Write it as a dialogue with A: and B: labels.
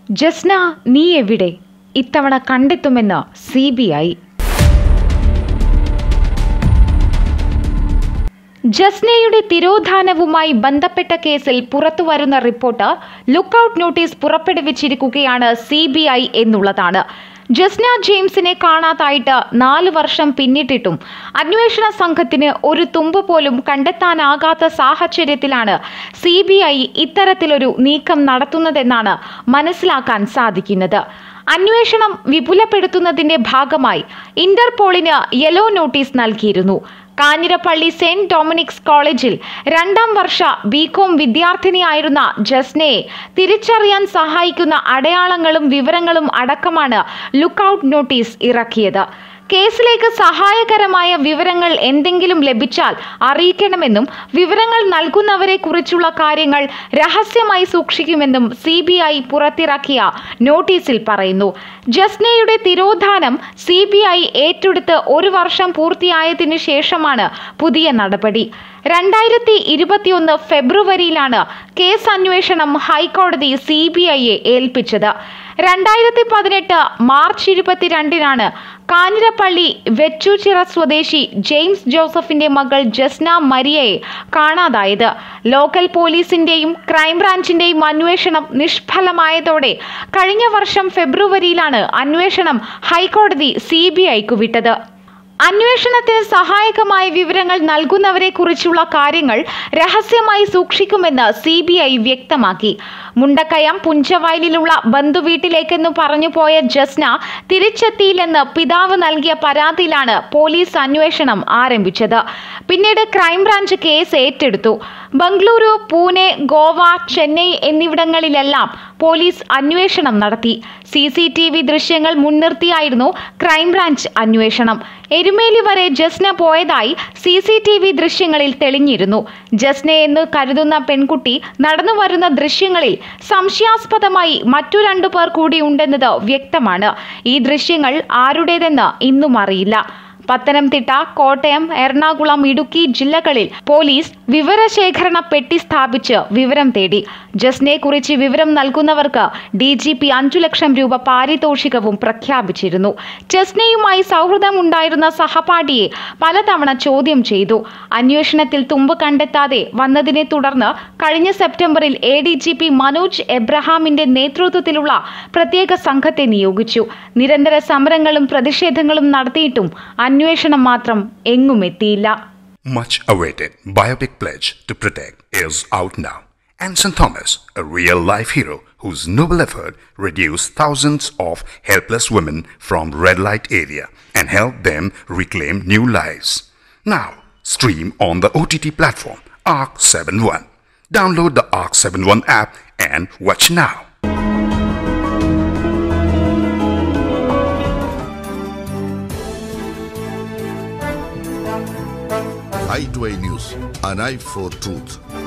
A: ജസ്ന നീ എവിടെ? ഇത്തവണ കണ്ടെത്തുമെന്ന് CBI. ജസ്നയുടെ തിരോധാനവുമായി ബന്ധപ്പെട്ട കേസിൽ പുറത്തുവരുന്ന റിപ്പോർട്ട് ലുക്കൌട്ട് നോട്ടീസ് പുറപ്പെടുവിച്ചിരിക്കുകയാണ് CBI എന്നുള്ളതാണ്. ജസ്ന ജെയിംസിനെ കാണാതായിട്ട് 4 വർഷം പിന്നിട്ടിട്ടും അന്വേഷണ സംഘത്തിന് ഒരു തുമ്പ് പോലും കണ്ടെത്താനാകാത്ത സാഹചര്യത്തിലാണ് CBI ഇത്തരത്തിലൊരു നീക്കം നടത്തുന്നതെന്നാണ് മനസ്സിലാക്കാൻ സാധിക്കുന്നത്. അന്വേഷണം വിപുലപ്പെടുത്തുന്നതിന്റെ ഭാഗമായി ഇന്റർപോളിന് യെല്ലോ നോട്ടീസ് നൽകിയിരുന്നു. കാഞ്ഞിരപ്പള്ളി സെന്റ് ഡൊമിനിക്സ് കോളേജിൽ 2ാം വർഷ BCom വിദ്യാർത്ഥിനിയായിരുന്ന ജസ്നയെ തിരിച്ചറിയാൻ സഹായിക്കുന്ന അടയാളങ്ങളും വിവരങ്ങളും അടക്കമാണ് ലുക്കൌട്ട് നോട്ടീസ് ഇറക്കിയത്. കേസിലേക്ക് സഹായകരമായ വിവരങ്ങൾ എന്തെങ്കിലും ലഭിച്ചാൽ അറിയിക്കണമെന്നും വിവരങ്ങൾ നൽകുന്നവരെ കുറിച്ചുള്ള കാര്യങ്ങൾ രഹസ്യമായി സൂക്ഷിക്കുമെന്നും CBI പുറത്തിറക്കിയ നോട്ടീസിൽ പറയുന്നു. ജസ്നയുടെ തിരോധാനം CBI ഏറ്റെടുത്ത് 1 വർഷം പൂർത്തിയായതിനു ശേഷമാണ് പുതിയ നടപടി. 2021 ഫെബ്രുവരിയിലാണ് കേസ് അന്വേഷണം ഹൈക്കോടതി CBIയെ ഏൽപ്പിച്ചത്. 2018 മാർച്ച് 22-നാണ് കാഞ്ഞിരപ്പള്ളി വെച്ചൂച്ചിറ സ്വദേശി ജെയിംസ് ജോസഫിന്റെ മകൾ ജസ്ന മരിയയെ കാണാതായത്. ലോക്കൽ പോലീസിന്റെയും ക്രൈംബ്രാഞ്ചിന്റെയും അന്വേഷണം നിഷ്ഫലമായതോടെ കഴിഞ്ഞ വർഷം ഫെബ്രുവരിയിലാണ് അന്വേഷണം ഹൈക്കോടതി CBIക്ക് വിട്ടത്. അന്വേഷണത്തിന് സഹായകമായ വിവരങ്ങൾ നൽകുന്നവരെ കുറിച്ചുള്ള കാര്യങ്ങൾ രഹസ്യമായി സൂക്ഷിക്കുമെന്ന് CBI വ്യക്തമാക്കി. മുണ്ടക്കയം പുഞ്ചവയലിലുള്ള ബന്ധുവീട്ടിലേക്കെന്ന് പറഞ്ഞു പോയ ജസ്ന തിരിച്ചെത്തിയില്ലെന്ന് പിതാവ് നൽകിയ പരാതിയിലാണ് പോലീസ് അന്വേഷണം ആരംഭിച്ചത്. പിന്നീട് ക്രൈംബ്രാഞ്ച് കേസ് ഏറ്റെടുത്തു. ബംഗളൂരു, പൂനെ, ഗോവ, ചെന്നൈ എന്നിവിടങ്ങളിലെല്ലാം പോലീസ് അന്വേഷണം നടത്തി. CCTV ദൃശ്യങ്ങൾ മുൻനിർത്തിയായിരുന്നു ക്രൈംബ്രാഞ്ച് അന്വേഷണം. എരുമേലി വരെ ജസ്ന പോയതായി CCTV ദൃശ്യങ്ങളിൽ തെളിഞ്ഞിരുന്നു. ജസ്നയെന്ന് കരുതുന്ന പെൺകുട്ടി നടന്നു വരുന്ന ദൃശ്യങ്ങളിൽ സംശയാസ്പദമായി മറ്റു 2 പേർ കൂടി ഉണ്ടെന്നത് വ്യക്തമാണ്. ഈ ദൃശ്യങ്ങൾ ആരുടേതെന്ന് ഇന്നും അറിയില്ല. പത്തനംതിട്ട, കോട്ടയം, എറണാകുളം, ഇടുക്കി ജില്ലകളിൽ പോലീസ് വിവരശേഖരണ പെട്ടി സ്ഥാപിച്ച് വിവരം തേടി. ജസ്നയെക്കുറിച്ച് വിവരം നൽകുന്നവർക്ക് DGP 5 ലക്ഷം രൂപ പാരിതോഷികവും പ്രഖ്യാപിച്ചിരുന്നു. ജസ്നയുമായി സൗഹൃദമുണ്ടായിരുന്ന സഹപാഠിയെ പലതവണ ചോദ്യം ചെയ്തു. അന്വേഷണത്തിൽ തുമ്പ് കണ്ടെത്താതെ വന്നതിനെ തുടർന്ന് കഴിഞ്ഞ സെപ്റ്റംബറിൽ ADGP മനോജ് എബ്രഹാമിന്റെ നേതൃത്വത്തിലുള്ള പ്രത്യേക സംഘത്തെ നിയോഗിച്ചു. നിരന്തര സമരങ്ങളും പ്രതിഷേധങ്ങളും നടത്തിയിട്ടും അന്വേഷണം മാത്രം എങ്ങും എത്തിയില്ല.
B: Much awaited biopic pledge to protect is out now. And St. Thomas, a real-life hero whose noble effort reduced thousands of helpless women from red light area and helped them reclaim new lives. Now, stream on the OTT platform ARC 71. Download the ARC 71 app and watch now.
C: i2i News, an eye for truth.